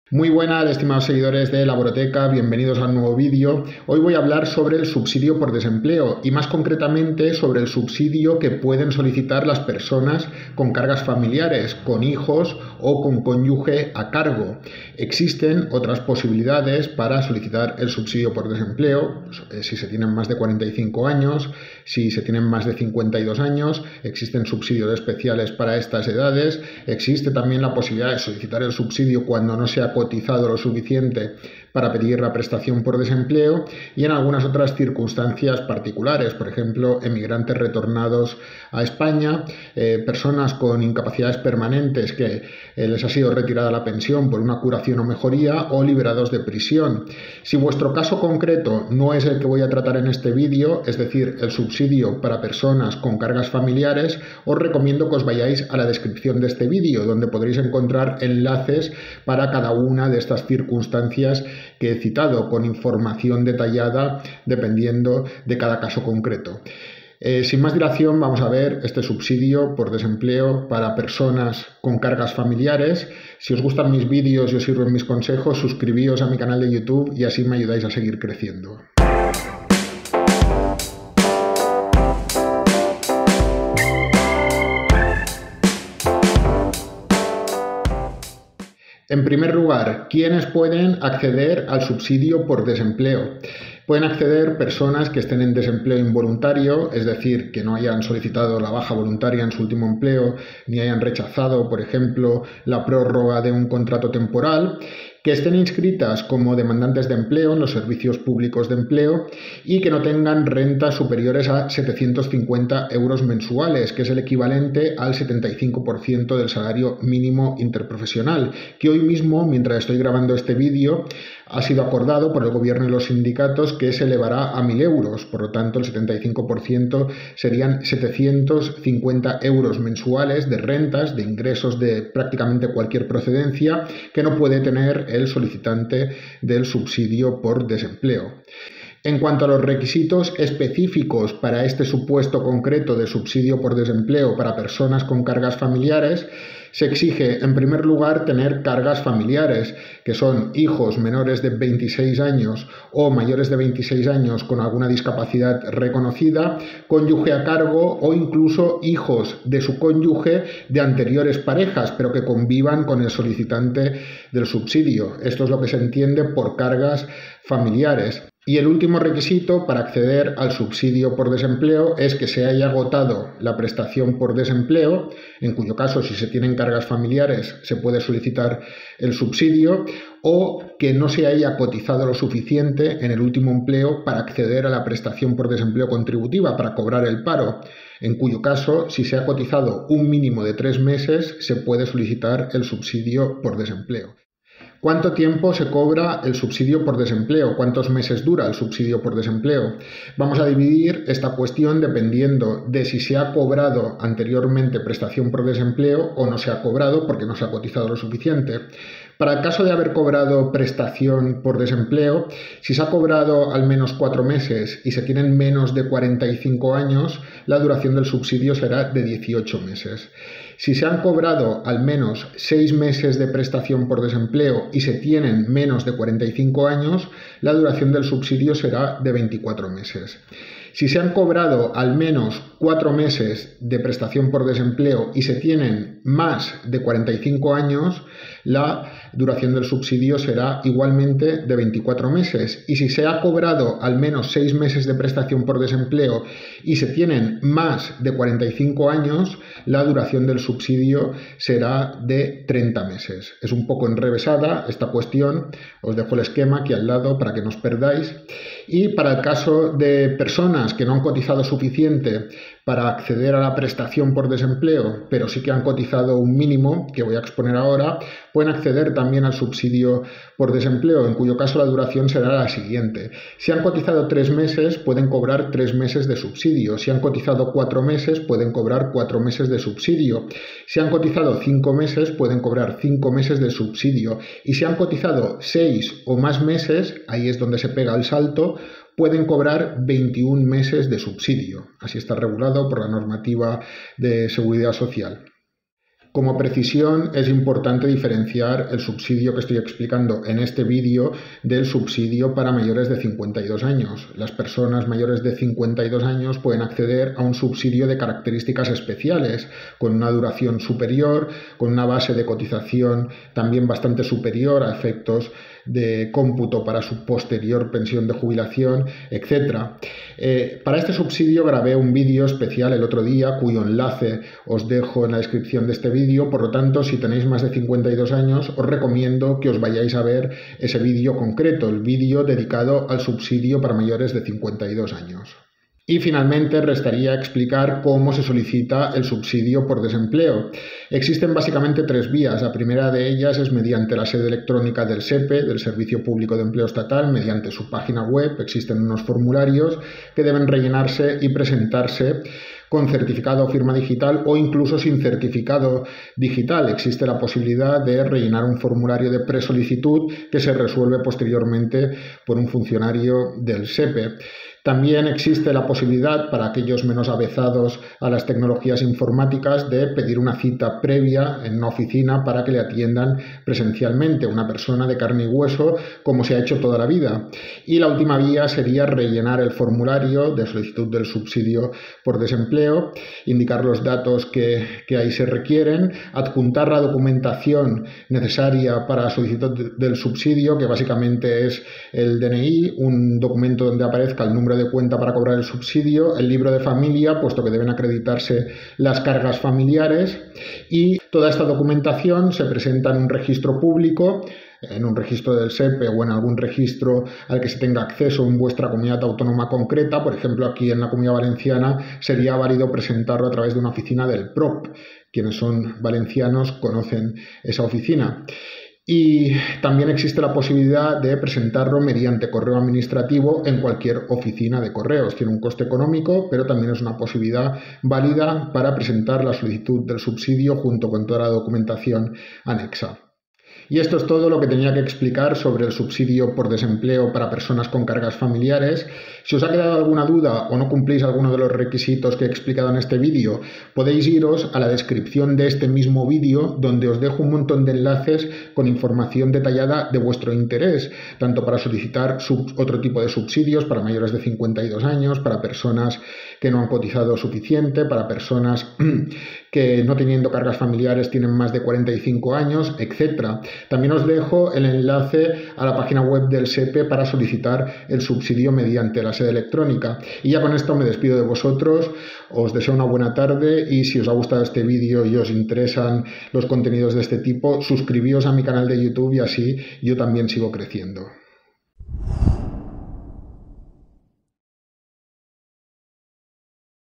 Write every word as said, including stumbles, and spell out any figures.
Muy buenas, estimados seguidores de Laboroteca, bienvenidos a un nuevo vídeo. Hoy voy a hablar sobre el subsidio por desempleo y más concretamente sobre el subsidio que pueden solicitar las personas con cargas familiares, con hijos o con cónyuge a cargo. Existen otras posibilidades para solicitar el subsidio por desempleo, si se tienen más de cuarenta y cinco años, si se tienen más de cincuenta y dos años, existen subsidios especiales para estas edades, existe también la posibilidad de solicitar el subsidio cuando no se ha cotizado lo suficiente para pedir la prestación por desempleo y en algunas otras circunstancias particulares, por ejemplo, emigrantes retornados a España, eh, personas con incapacidades permanentes que eh, les ha sido retirada la pensión por una curación o mejoría o liberados de prisión. Si vuestro caso concreto no es el que voy a tratar en este vídeo, es decir, el subsidio para personas con cargas familiares, os recomiendo que os vayáis a la descripción de este vídeo, donde podréis encontrar enlaces para cada una de estas circunstancias que he citado, con información detallada dependiendo de cada caso concreto. Eh, sin más dilación, vamos a ver este subsidio por desempleo para personas con cargas familiares. Si os gustan mis vídeos y os sirven mis consejos, suscribíos a mi canal de YouTube y así me ayudáis a seguir creciendo. En primer lugar, ¿quiénes pueden acceder al subsidio por desempleo? Pueden acceder personas que estén en desempleo involuntario, es decir, que no hayan solicitado la baja voluntaria en su último empleo, ni hayan rechazado, por ejemplo, la prórroga de un contrato temporal, que estén inscritas como demandantes de empleo en los servicios públicos de empleo y que no tengan rentas superiores a setecientos cincuenta euros mensuales, que es el equivalente al setenta y cinco por ciento del salario mínimo interprofesional, que hoy mismo, mientras estoy grabando este vídeo, ha sido acordado por el gobierno y los sindicatos que se elevará a mil euros. Por lo tanto, el setenta y cinco por ciento serían setecientos cincuenta euros mensuales de rentas, de ingresos de prácticamente cualquier procedencia que no puede tener el solicitante del subsidio por desempleo. En cuanto a los requisitos específicos para este supuesto concreto de subsidio por desempleo para personas con cargas familiares, se exige en primer lugar tener cargas familiares, que son hijos menores de veintiséis años o mayores de veintiséis años con alguna discapacidad reconocida, cónyuge a cargo o incluso hijos de su cónyuge de anteriores parejas, pero que convivan con el solicitante del subsidio. Esto es lo que se entiende por cargas familiares. Y el último requisito para acceder al subsidio por desempleo es que se haya agotado la prestación por desempleo, en cuyo caso, si se tienen cargas familiares, se puede solicitar el subsidio, o que no se haya cotizado lo suficiente en el último empleo para acceder a la prestación por desempleo contributiva, para cobrar el paro, en cuyo caso, si se ha cotizado un mínimo de tres meses, se puede solicitar el subsidio por desempleo. ¿Cuánto tiempo se cobra el subsidio por desempleo? ¿Cuántos meses dura el subsidio por desempleo? Vamos a dividir esta cuestión dependiendo de si se ha cobrado anteriormente prestación por desempleo o no se ha cobrado porque no se ha cotizado lo suficiente. Para el caso de haber cobrado prestación por desempleo, si se ha cobrado al menos cuatro meses y se tienen menos de cuarenta y cinco años, la duración del subsidio será de dieciocho meses. Si se han cobrado al menos seis meses de prestación por desempleo y se tienen menos de cuarenta y cinco años, la duración del subsidio será de veinticuatro meses. Si se han cobrado al menos cuatro meses de prestación por desempleo y se tienen más de cuarenta y cinco años, la duración del subsidio será igualmente de veinticuatro meses. Y si se ha cobrado al menos seis meses de prestación por desempleo y se tienen más de cuarenta y cinco años, la duración del subsidio será de treinta meses. Es un poco enrevesada esta cuestión, os dejo el esquema aquí al lado para que no os perdáis. Y para el caso de personas que no han cotizado suficiente para acceder a la prestación por desempleo, pero sí que han cotizado un mínimo, que voy a exponer ahora, pueden acceder también al subsidio por desempleo, en cuyo caso la duración será la siguiente. Si han cotizado tres meses, pueden cobrar tres meses de subsidio. Si han cotizado cuatro meses, pueden cobrar cuatro meses de subsidio. Si han cotizado cinco meses, pueden cobrar cinco meses de subsidio. Y si han cotizado seis o más meses, ahí es donde se pega el salto, pueden cobrar veintiún meses de subsidio. Así está regulado por la normativa de seguridad social. Como precisión, es importante diferenciar el subsidio que estoy explicando en este vídeo del subsidio para mayores de cincuenta y dos años. Las personas mayores de cincuenta y dos años pueden acceder a un subsidio de características especiales, con una duración superior, con una base de cotización también bastante superior a efectos de cómputo para su posterior pensión de jubilación, etcétera. Eh, para este subsidio grabé un vídeo especial el otro día, cuyo enlace os dejo en la descripción de este vídeo. Por lo tanto, si tenéis más de cincuenta y dos años, os recomiendo que os vayáis a ver ese vídeo concreto, el vídeo dedicado al subsidio para mayores de cincuenta y dos años. Y finalmente restaría explicar cómo se solicita el subsidio por desempleo. Existen básicamente tres vías. La primera de ellas es mediante la sede electrónica del S E P E, del Servicio Público de Empleo Estatal, mediante su página web. Existen unos formularios que deben rellenarse y presentarse con certificado o firma digital o incluso sin certificado digital. Existe la posibilidad de rellenar un formulario de presolicitud que se resuelve posteriormente por un funcionario del S E P E. También existe la posibilidad para aquellos menos avezados a las tecnologías informáticas de pedir una cita previa en una oficina para que le atiendan presencialmente, una persona de carne y hueso, como se ha hecho toda la vida. Y la última vía sería rellenar el formulario de solicitud del subsidio por desempleo, indicar los datos que, que ahí se requieren, adjuntar la documentación necesaria para la solicitud del subsidio, que básicamente es el D N I, un documento donde aparezca el número de cuenta para cobrar el subsidio, el libro de familia, puesto que deben acreditarse las cargas familiares, y toda esta documentación se presenta en un registro público, en un registro del S E P E o en algún registro al que se tenga acceso en vuestra comunidad autónoma concreta. Por ejemplo, aquí en la Comunidad Valenciana sería válido presentarlo a través de una oficina del P R O P. Quienes son valencianos conocen esa oficina. Y también existe la posibilidad de presentarlo mediante correo administrativo en cualquier oficina de correos. Tiene un coste económico, pero también es una posibilidad válida para presentar la solicitud del subsidio junto con toda la documentación anexa. Y esto es todo lo que tenía que explicar sobre el subsidio por desempleo para personas con cargas familiares. Si os ha quedado alguna duda o no cumplís alguno de los requisitos que he explicado en este vídeo, podéis iros a la descripción de este mismo vídeo, donde os dejo un montón de enlaces con información detallada de vuestro interés, tanto para solicitar otro tipo de subsidios para mayores de cincuenta y dos años, para personas que no han cotizado suficiente, para personas que no teniendo cargas familiares tienen más de cuarenta y cinco años, etcétera. También os dejo el enlace a la página web del S E P E para solicitar el subsidio mediante la sede electrónica. Y ya con esto me despido de vosotros, os deseo una buena tarde y si os ha gustado este vídeo y os interesan los contenidos de este tipo, suscribíos a mi canal de YouTube y así yo también sigo creciendo.